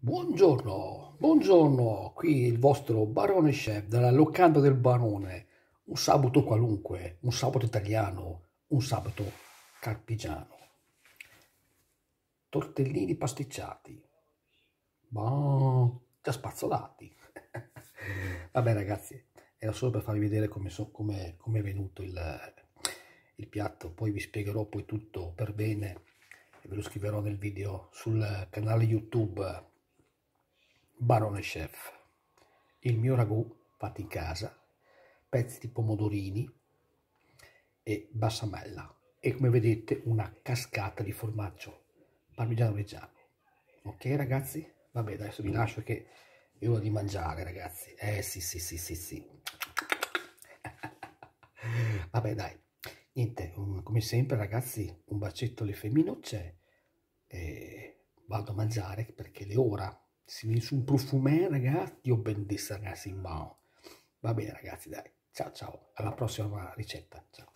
Buongiorno, buongiorno, qui il vostro Barone Chef dalla locanda del Barone, un sabato qualunque, un sabato italiano, un sabato carpigiano. Tortellini pasticciati, ma già spazzolati. Vabbè ragazzi, era solo per farvi vedere come è venuto il piatto, poi vi spiegherò poi tutto per bene e ve lo scriverò nel video sul canale YouTube Barone Chef. Il mio ragù fatto in casa, pezzi di pomodorini e bassamella e come vedete una cascata di formaggio parmigiano reggiano. Ok ragazzi? Vabbè adesso vi lascio che è ora di mangiare ragazzi. Sì. Vabbè dai, niente, come sempre ragazzi un bacetto alle femminucce e vado a mangiare perché le ora. Si viene su un profumè ragazzi, Dio benedisse ragazzi, ma va bene ragazzi dai, ciao alla prossima ricetta, ciao.